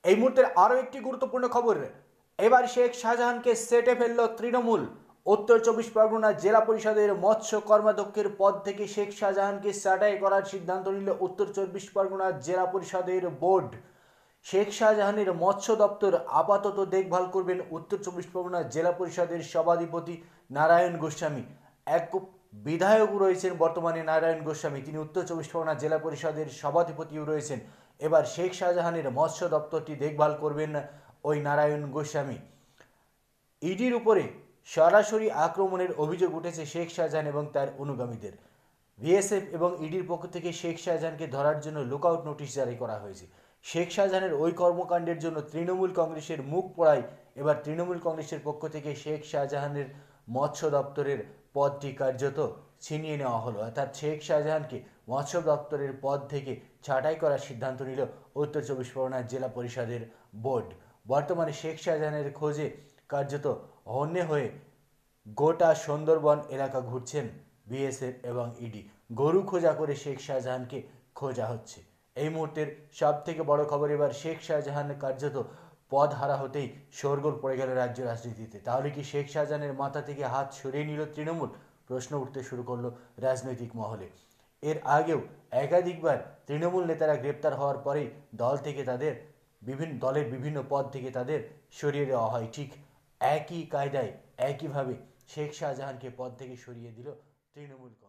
এই মুহূর্তের আরও একটি গুরুত্বপূর্ণ খবর। এবার শেখ শাহজাহানকে সেটে ফেলল তৃণমূল। উত্তর চব্বিশ পরগনা জেলা পরিষদের মৎস্য কর্মাধ্যক্ষের পদ থেকে শেখ শাহজাহানকে ছাঁটাই করার সিদ্ধান্ত নিল উত্তর চব্বিশ পরগনা জেলা পরিষদের বোর্ড। শেখ শাহজাহানের মৎস্য দপ্তর আপাতত দেখভাল করবেন উত্তর চব্বিশ পরগনা জেলা পরিষদের সভাধিপতি নারায়ণ গোস্বামী। এক বিধায়ক রয়েছেন বর্তমানে নারায়ণ গোস্বামী, তিনি উত্তর চব্বিশ পরগনা জেলা পরিষদের সভাধিপতিও রয়েছেন। এবার শেখ শাহজাহানের মৎস্য দপ্তরটি দেখভাল করবেন ওই নারায়ণ গোস্বামী। ইডির উপরে সরাসরি আক্রমণের অভিযোগ উঠেছে শেখ শাহজাহান এবং তার অনুগামীদের। বিএসএফ এবং ইডির পক্ষ থেকে শেখ শাহজাহানকে ধরার জন্য লুকআউট নোটিশ জারি করা হয়েছে। শেখ শাহজাহানের ওই কর্মকাণ্ডের জন্য তৃণমূল কংগ্রেসের মুখ পোড়ায় এবার তৃণমূল কংগ্রেসের পক্ষ থেকে শেখ শাহজাহানের মৎস্য দপ্তরের পদটি কার্যত ছিনিয়ে নেওয়া হলো, অর্থাৎ শেখ শাহজাহানকে মৎস্য দপ্তরের পদ থেকে ছাঁটাই করার সিদ্ধান্ত নিল উত্তর চব্বিশ পরগনা জেলা পরিষদের বোর্ড। বর্তমানে শেখ শাহজাহানের খোঁজে কার্যত হন্যে হয়ে গোটা সুন্দরবন এলাকা ঘুরছেন বিএসএফ এবং ইডি। গরু খোঁজা করে শেখ শাহজাহানকে খোঁজা হচ্ছে। এই মুহূর্তের সব থেকে বড় খবর, এবার শেখ শাহজাহান কার্যত পদ হারা হতেই শোরগোল পড়ে গেল রাজ্য রাজনীতিতে। তাহলে কি শেখ শাহজাহানের মাথা থেকে হাত সরিয়ে নিল তৃণমূল? প্রশ্ন উঠতে শুরু করলো রাজনৈতিক মহলে। এর আগেও একাধিকবার তৃণমূল নেতারা গ্রেপ্তার হওয়ার পরেই দলের বিভিন্ন পদ থেকে তাদের সরিয়ে দেওয়া হয়। ঠিক একই কায়দায় একইভাবে শেখ শাহজাহানকে পদ থেকে সরিয়ে দিল তৃণমূল।